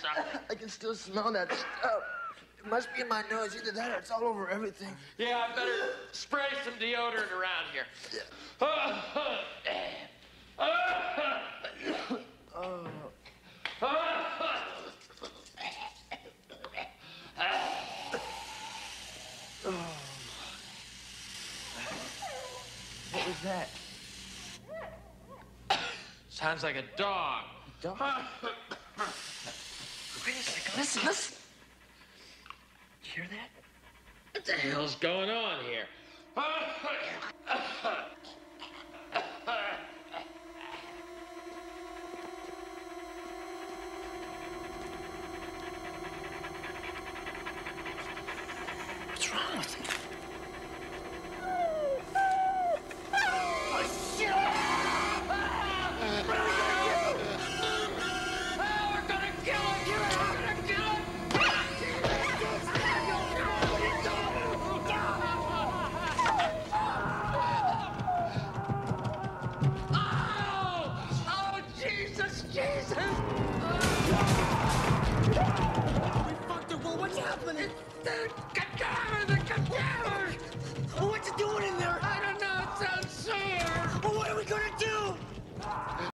I can still smell that stuff. It must be in my nose. Either that or it's all over everything. Yeah, I better spray some deodorant around here. What was that? Sounds like a dog. Dog? Wait a second. Listen. You hear that? What the hell's going on here? What's wrong with him? What's happening?